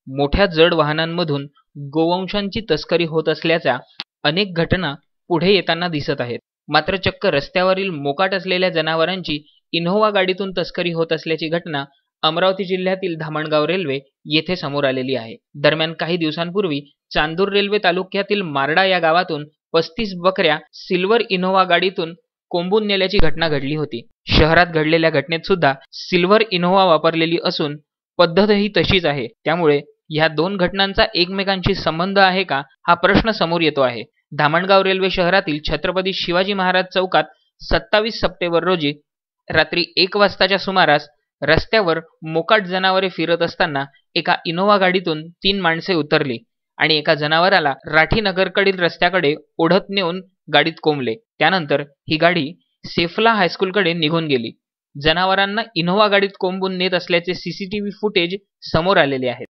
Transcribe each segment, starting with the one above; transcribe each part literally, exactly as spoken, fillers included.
मोठ्या जड वाहनांमधून गोवंशांची तस्करी होत असल्याच्या अनेक घटना पुढे येताना दिसत आहेत। मात्र चक्क रस्त्यावरील मोकाट असलेल्या जनावरांची इनोव्हा गाडीतून तस्करी होत असल्याची घटना अमरावती जिल्ह्यातील धामणगाव रेल्वे येथे समोर आलेली आहे। दरम्यान काही दिवसांपूर्वी चांदूर रेल्वे तालुक्यातील मारडा या गावातून पस्तीस बकऱ्या सिल्वर इनोव्हा गाडीतून कोंबून नेल्याची घटना घडली होती। शहरात घडलेल्या घटनेत सुद्धा सिल्वर इनोव्हा वापरलेली असून पद्धतही तशीच आहे। त्यामुळे ह्या दोन घटनांचा एकमेकांशी संबंध आहे का हा प्रश्न समोर येतो आहे। धामणगाव रेल्वे शहरातील छत्रपती शिवाजी महाराज चौकात सत्तावीस सप्टेंबर रोजी रात्री एक वाजताच्या सुमारास रस्त्यावर मोकाट जनावरे फिरत असताना एका इनोव्हा गाडीतून तीन माणसे उतरली आणि एका जनावराला राठीनगरकडील रस्त्याकडे ओढत नेऊन गाडीत कोंबले। त्यानंतर ही गाडी सेफला हायस्कूलकडे निघून गेली। जनावरांना इनोव्हा गाडीत कोंबून नेत असल्याचे सीसीटीव्ही फुटेज समोर आलेले आहेत।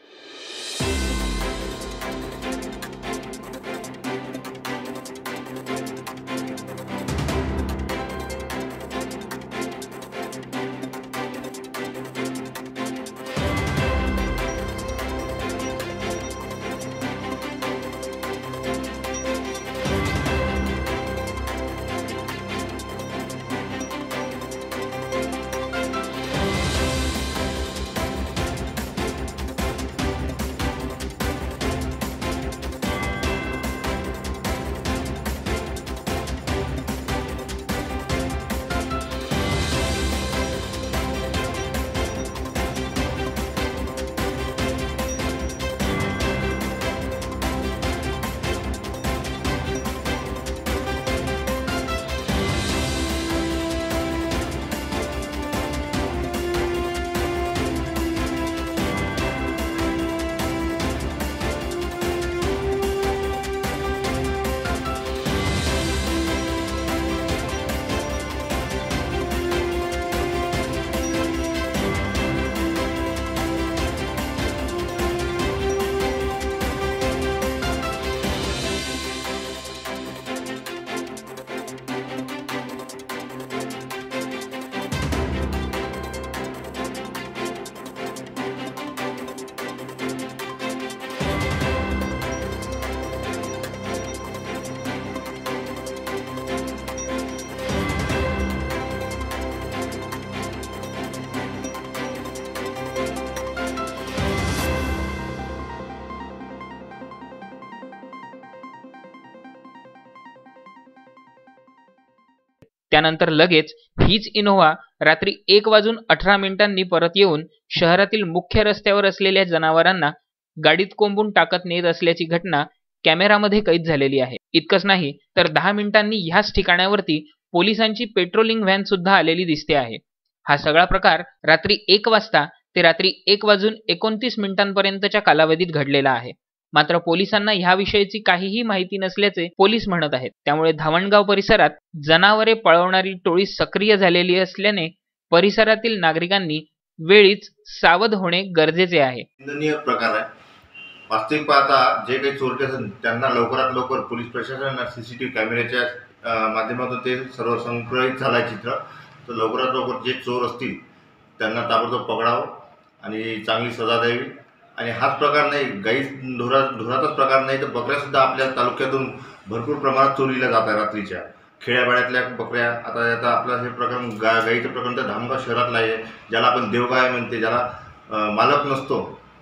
त्यानंतर लगेच हीच इनोव्हा रात्री एक वाजून अठरा मिनिटांनी परत येऊन शहरातील मुख्य रस्त्यावर असलेल्या जनावरांना गाडीत कोंबून टाकत नेत असल्याची घटना कॅमेरामध्ये कैद झालेली आहे। इतकंच नाही तर दहा मिनिटांनी ह्याच ठिकाणावरती पोलिसांची पेट्रोलिंग व्हॅन सुद्धा आलेली दिसते आहे। हा सगळा प्रकार रात्री एक वाजता ते रात्री एक वाजून एकोणतीस मिनिटांपर्यंतच्या कालावधीत घडलेला आहे। मात्र पोलिसांना ह्याविषयीची काहीही माहिती नसल्याचे पोलीस म्हणत आहेत। त्यामुळे धामणगाव परिसरात जनावरे पळवणारी टोळी सक्रिय झालेली असल्याने परिसरातील नागरिकांनी वेळीच सावध होणे गरजेचे आहे। निंदनीय प्रकार आहे। वास्तविक पाहता जे काही चोरटे असतील त्यांना लवकरात लवकर पोलीस प्रशासनाने सीसीटीव्ही कॅमेऱ्याच्या माध्यमातून ते सर्व संकलित झालं चित्र, तर लवकरात लवकर जे चोर असतील त्यांना ताबडतोब पकडावं आणि चांगली सजा द्यावी। आणि हाच प्रकार नाही, गाई ढोरा ढोराचाच प्रकार नाही तर बकऱ्यासुद्धा आपल्या तालुक्यातून भरपूर प्रमाणात चोरीला जात आहे। रात्रीच्या खेड्यापाड्यातल्या बकऱ्या आता आता आपलं हे प्रकरण गा गाईचं प्रकरण तर धामणगाव शहरातलं आहे, ज्याला आपण देवगाय म्हणते, ज्याला मालक नसतो,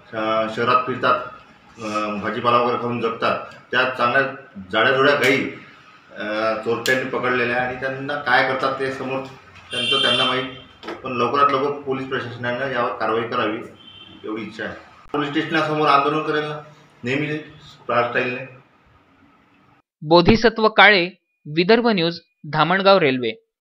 शहरात फिरतात, भाजीपाला वगैरे खाऊन जगतात, त्या चांगल्या जाड्याजोड्या गाई चोरट्यांनी पकडलेल्या आणि त्यांना काय करतात ते समोर त्यांचं त्यांना माहीत। पण लवकरात लवकर पोलीस प्रशासनानं यावर कारवाई करावी एवढी इच्छा आहे। पोलीस स्टेशनसमोर आंदोलन करेल ना नेहमी स्टाईलने। Bodhisattva Kale, Vidarbha news, Dhamangaon railway.